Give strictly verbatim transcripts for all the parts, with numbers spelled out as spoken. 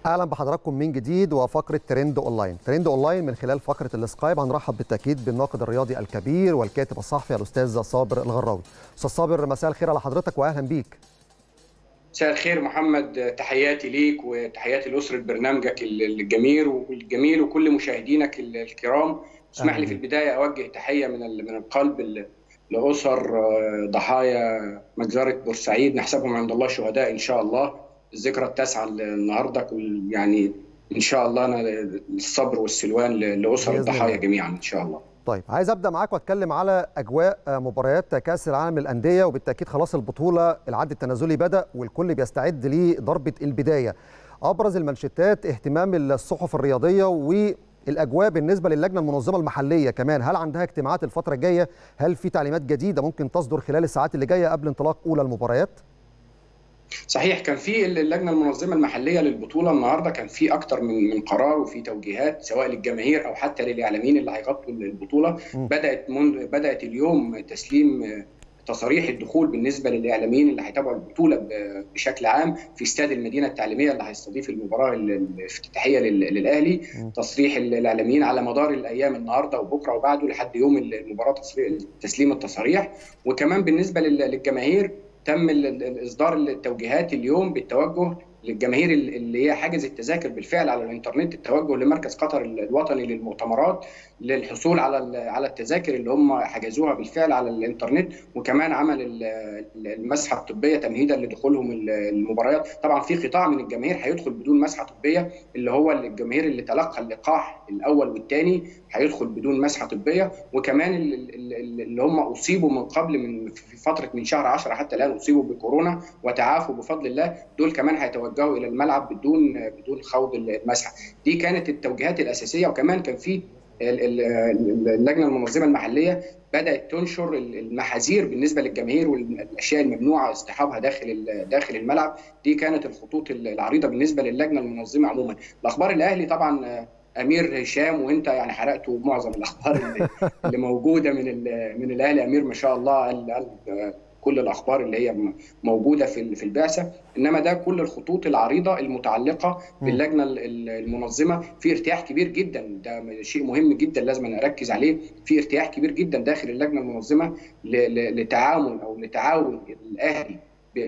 اهلا بحضراتكم من جديد وفقره ترند اونلاين. ترند اونلاين من خلال فقره السكايب هنرحب بالتاكيد بالناقد الرياضي الكبير والكاتب الصحفي الاستاذ صابر الغراوي. استاذ صابر، مساء الخير على حضرتك واهلا بيك. مساء الخير محمد، تحياتي ليك وتحياتي لأسرة برنامجك الجميل والجميل وكل مشاهدينك الكرام. اسمح لي في البداية أوجه تحية من من القلب لأسر ضحايا مجزرة بورسعيد، نحسبهم عند الله شهداء إن شاء الله. الذكرى التاسعة النهارده، يعني إن شاء الله أنا الصبر والسلوان لأسر الضحايا جميعا إن شاء الله. طيب، عايز ابدا معاك واتكلم على اجواء مباريات كاس العالم للانديه، وبالتاكيد خلاص البطوله العد التنازلي بدا والكل بيستعد لضربه البدايه. ابرز المانشيتات اهتمام الصحف الرياضيه والاجواء بالنسبه للجنه المنظمه المحليه كمان، هل عندها اجتماعات الفتره الجايه؟ هل في تعليمات جديده ممكن تصدر خلال الساعات اللي جايه قبل انطلاق اولى المباريات؟ صحيح، كان في اللجنه المنظمه المحليه للبطوله النهارده كان في اكتر من من قرار وفي توجيهات سواء للجماهير او حتى للاعلاميين اللي هيغطوا البطوله. م. بدات منذ بدات اليوم تسليم تصاريح الدخول بالنسبه للاعلاميين اللي هيتابعوا البطوله بشكل عام في استاد المدينه التعليميه اللي هيستضيف المباراه الافتتاحيه للاهلي. م. تصريح الاعلاميين على مدار الايام النهارده وبكره وبعده لحد يوم المباراه تسليم التصاريح. وكمان بالنسبه للجماهير تم اصدار التوجيهات اليوم بالتوجه للجماهير اللي هي حجزت التذاكر بالفعل على الانترنت، التوجه لمركز قطر الوطني للمؤتمرات للحصول على على التذاكر اللي هم حجزوها بالفعل على الانترنت، وكمان عمل المسحه الطبيه تمهيدا لدخولهم المباريات. طبعا في قطاع من الجماهير هيدخل بدون مسحه طبيه، اللي هو الجماهير اللي تلقى اللقاح الاول والثاني هيدخل بدون مسحه طبيه، وكمان اللي هم اصيبوا من قبل من في فتره من شهر عشرة حتى الان اصيبوا بكورونا وتعافوا بفضل الله، دول كمان هيتوجهوا الى الملعب بدون بدون خوض المسحه. دي كانت التوجيهات الاساسيه. وكمان كان في اللجنه المنظمه المحليه بدات تنشر المحاذير بالنسبه للجماهير والاشياء الممنوعه اصطحابها داخل داخل الملعب. دي كانت الخطوط العريضه بالنسبه للجنه المنظمه عموما. الاخبار الاهلي طبعا امير هشام، وانت يعني حرقتوا معظم الاخبار اللي, اللي موجوده من من الاهلي. امير ما شاء الله قال, قال كل الاخبار اللي هي موجوده في في البعثه، انما ده كل الخطوط العريضه المتعلقه باللجنه المنظمه. في ارتياح كبير جدا، ده شيء مهم جدا لازم اركز عليه. في ارتياح كبير جدا داخل اللجنه المنظمه لتعاون او لتعاون الاهلي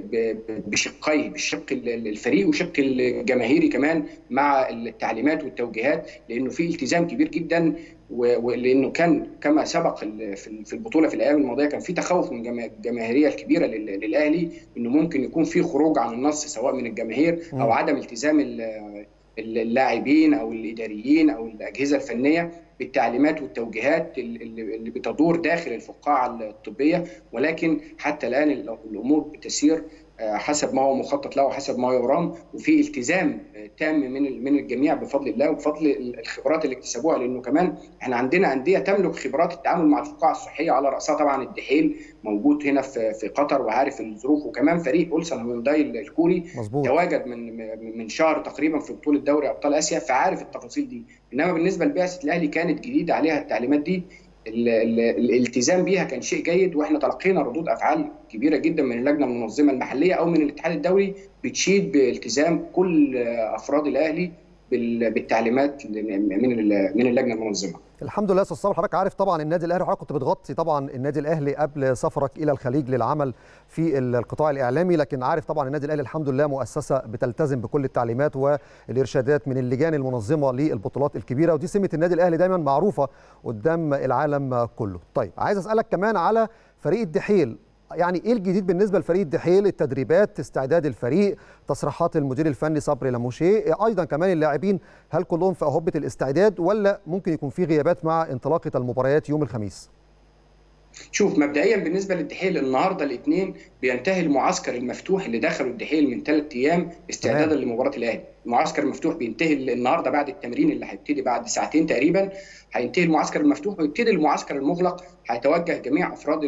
بشقيه، بالشق الفريق وشق الجماهيري كمان مع التعليمات والتوجيهات، لانه في التزام كبير جدا، ولانه كان كما سبق في البطوله في الايام الماضيه كان في تخوف من الجماهيريه الكبيره للاهلي انه ممكن يكون في خروج عن النص سواء من الجماهير او عدم التزام اللاعبين او الاداريين او الاجهزه الفنيه بالتعليمات والتوجيهات اللي بتدور داخل الفقاعه الطبيه. ولكن حتى الان الامور بتسير حسب ما هو مخطط له وحسب ما يرام، وفي التزام تام من من الجميع بفضل الله وبفضل الخبرات اللي اكتسبوها، لانه كمان احنا عندنا انديه تملك خبرات التعامل مع الفقاعه الصحيه، على راسها طبعا الدحيل موجود هنا في في قطر وعارف الظروف، وكمان فريق اولسن هيونداي الكوري مظبوط تواجد من من شهر تقريبا في بطوله دوري ابطال اسيا، فعارف التفاصيل دي. انما بالنسبه لبعثه الاهلي كانت جديده عليها التعليمات دي، الالتزام بيها كان شيء جيد، واحنا تلقينا ردود افعال كبيره جدا من اللجنه المنظمه المحليه او من الاتحاد الدولي بتشيد بالتزام كل افراد الاهلي بالتعليمات من من اللجنه المنظمه. الحمد لله. استاذ صابر، حضرتك عارف طبعا النادي الاهلي، حضرتك كنت بتغطي طبعا النادي الاهلي قبل سفرك الى الخليج للعمل في القطاع الاعلامي، لكن عارف طبعا النادي الاهلي الحمد لله مؤسسه بتلتزم بكل التعليمات والارشادات من اللجان المنظمه للبطولات الكبيره، ودي سمه النادي الاهلي دايما معروفه قدام العالم كله. طيب، عايز اسالك كمان على فريق الدحيل، يعني ايه الجديد بالنسبه لفريق الدحيل؟ التدريبات، استعداد الفريق، تصريحات المدير الفني صبري لاموشيه، ايضا كمان اللاعبين هل كلهم في اهبه الاستعداد ولا ممكن يكون في غيابات مع انطلاقه المباريات يوم الخميس؟ شوف، مبدئيا بالنسبه للدحيل النهارده الاثنين بينتهي المعسكر المفتوح اللي دخلوا الدحيل من ثلاث ايام استعدادا لمباراه الاهلي. المعسكر المفتوح بينتهي النهارده بعد التمرين اللي هيبتدي بعد ساعتين تقريبا، هينتهي المعسكر المفتوح ويبتدي المعسكر المغلق. هيتوجه جميع افراد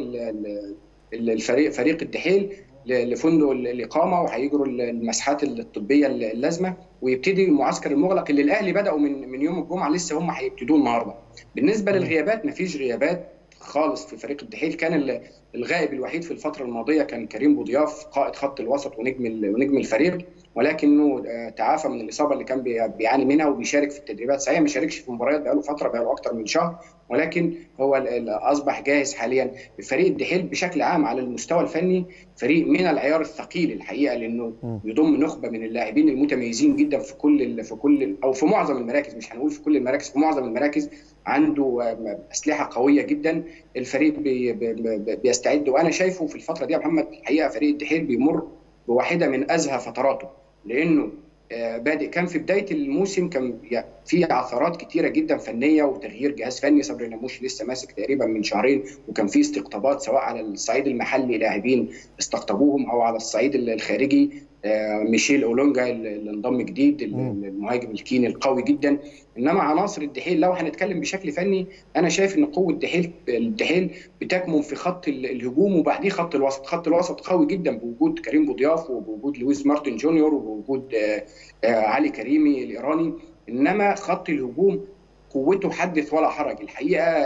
الفريق فريق الدحيل لفندق الاقامه وهيجروا المسحات الطبيه اللازمه، ويبتدي المعسكر المغلق اللي الاهلي بداوا من من يوم الجمعه، لسه هم هيبتدوا النهارده. بالنسبه للغيابات مفيش غيابات خالص في فريق الدحيل. كان الغائب الوحيد في الفتره الماضيه كان كريم بوضياف قائد خط الوسط ونجم ونجم الفريق، ولكنه تعافى من الاصابه اللي كان بيعاني منها وبيشارك في التدريبات. صحيح ما شاركش في مباريات بقاله فتره، بقاله اكتر من شهر، ولكن هو اصبح جاهز حاليا. فريق الدحيل بشكل عام على المستوى الفني فريق من العيار الثقيل الحقيقه، لانه يضم نخبه من اللاعبين المتميزين جدا في كل في كل او في معظم المراكز، مش هنقول في كل المراكز، في معظم المراكز عنده اسلحه قويه جدا. الفريق بي بي بيستعد، وانا شايفه في الفتره دي يا محمد الحقيقه فريق الدحيل بيمر بواحده من ازهى فتراته، لانه بادئ كان في بدايه الموسم كان في عثرات كتيره جدا فنيه وتغيير جهاز فني. صبري نموش لسه ماسك تقريبا من شهرين، وكان في استقطابات سواء على الصعيد المحلي لاعبين استقطبوهم او على الصعيد الخارجي. ميشيل اولونجا اللي انضم جديد، المهاجم الكيني القوي جدا. انما عناصر الدحيل لو هنتكلم بشكل فني، انا شايف ان قوه الدحيل الدحيل بتكمن في خط الهجوم وبعديه خط الوسط. خط الوسط قوي جدا بوجود كريم بوضياف وبوجود لويس مارتن جونيور وبوجود علي كريمي الايراني. انما خط الهجوم قوته حدث ولا حرج الحقيقه.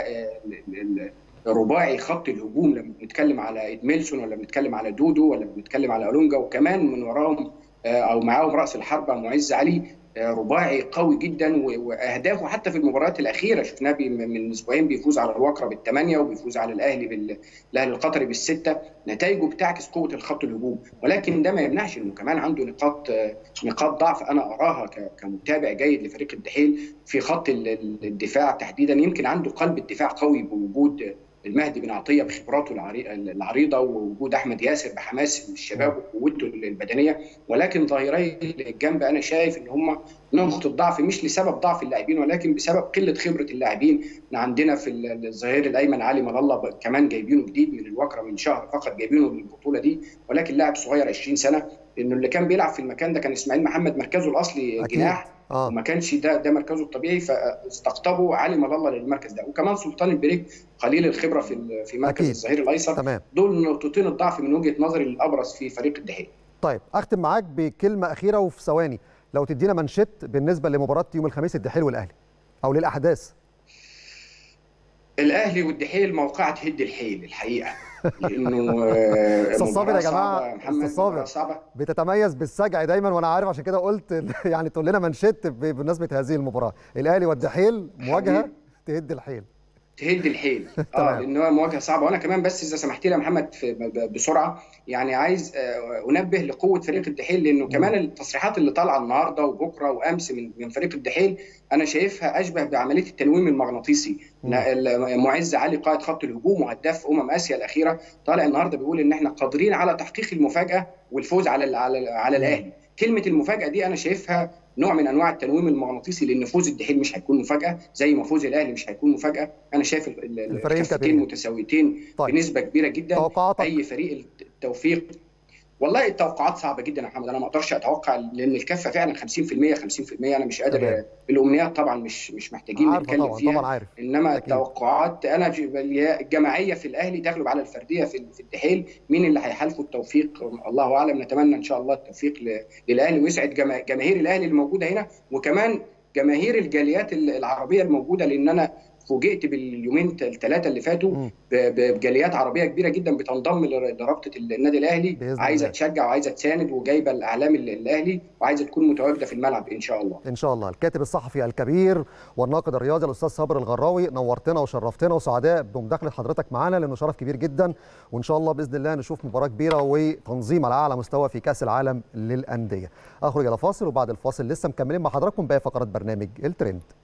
رباعي خط الهجوم لما بنتكلم على ادميلسون ولا بنتكلم على دودو ولا بنتكلم على اولونجا، وكمان من وراهم او معاهم راس الحربه معز علي، رباعي قوي جدا. واهدافه حتى في المباريات الاخيره شفناه من اسبوعين بيفوز على الوكره بالثمانيه وبيفوز على الاهلي بال الاهلي القطري بالسته. نتائجه بتعكس قوه الخط الهجوم، ولكن ده ما يمنعش انه كمان عنده نقاط نقاط ضعف انا اراها كمتابع جيد لفريق الدحيل في خط الدفاع تحديدا. يمكن عنده قلب الدفاع قوي بوجود المهدي بن عطيه بخبراته العريضه ووجود احمد ياسر بحماس الشباب وقوته البدنيه، ولكن ظاهري الجنب انا شايف ان هم نقطه ضعف مش لسبب ضعف اللاعبين ولكن بسبب قله خبره اللاعبين. عندنا في الظهير الايمن علي مال الله كمان جايبينه جديد من الوكره من شهر فقط جايبينه للبطوله دي، ولكن لاعب صغير عشرين سنه، لانه اللي كان بيلعب في المكان ده كان اسماعيل محمد مركزه الاصلي جناح آه. وما كانش ده ده مركزه الطبيعي، فاستقطبوا علي مال الله للمركز ده. وكمان سلطان البريك قليل الخبره في في مركز الظهير الايسر. تمام. دول نقطتين الضعف من وجهه نظري الابرز في فريق الدحيل. طيب اختم معاك بكلمه اخيره وفي ثواني، لو تدينا منشط بالنسبه لمباراه يوم الخميس الدحيل والاهلي او للاحداث. الاهلي والدحيل موقعة هد الحيل الحقيقه، لانه استاذ صابر يا جماعه، استاذ صابر بتتميز بالسجع دايما وانا عارف، عشان كده قلت يعني تقول لنا منشط بمناسبه هذه المباراه. الاهلي والدحيل مواجهه تهد الحيل تهد الحيل اه لان هو مواجهه صعبه. وانا كمان بس اذا سمحت لي يا محمد بسرعه، يعني عايز انبه لقوه فريق الدحيل، لانه كمان التصريحات اللي طالعه النهارده وبكره وامس من من فريق الدحيل انا شايفها اشبه بعمليه التنويم المغناطيسي. معز علي قائد خط الهجوم وهداف امم اسيا الاخيره طالع النهارده بيقول ان احنا قادرين على تحقيق المفاجاه والفوز على على, على الاهلي. كلمه المفاجاه دي انا شايفها نوع من انواع التنويم المغناطيسي، لان فوز الدحيل مش هيكون مفاجاه زي ما فوز الاهلي مش هيكون مفاجاه. انا شايف الكفتين متساويتين طيب. بنسبه كبيره جدا. توقعاتك. اي فريق التوفيق، والله التوقعات صعبه جدا يا محمد، انا ما اقدرش اتوقع لان الكفه فعلا خمسين في المية خمسين في المية. انا مش قادر طبعا. الامنيات طبعا مش مش محتاجين نتكلم طبعًا. فيها طبعا عارف. انما أكيد. التوقعات انا الجماعيه في الاهلي تغلب على الفرديه في الدحيل. مين اللي هيحالفوا التوفيق الله اعلم. نتمنى ان شاء الله التوفيق للاهلي ويسعد جماهير الاهلي الموجوده هنا، وكمان جماهير الجاليات العربيه الموجوده، لان انا فوجئت باليومين الثلاثه اللي فاتوا بجاليات عربيه كبيره جدا بتنضم لرابطه النادي الاهلي، عايزه تشجع وعايزه تساند وجايبه الاعلام الاهلي وعايزه تكون متواجده في الملعب ان شاء الله. ان شاء الله. الكاتب الصحفي الكبير والناقد الرياضي الاستاذ صابر الغراوي، نورتنا وشرفتنا وسعداء بمداخله حضرتك معانا لانه شرف كبير جدا، وان شاء الله باذن الله نشوف مباراه كبيره وتنظيم على اعلى مستوى في كاس العالم للانديه. اخرج الى فاصل وبعد الفاصل لسه مكملين مع حضراتكم باقي فقرات برنامج الترند.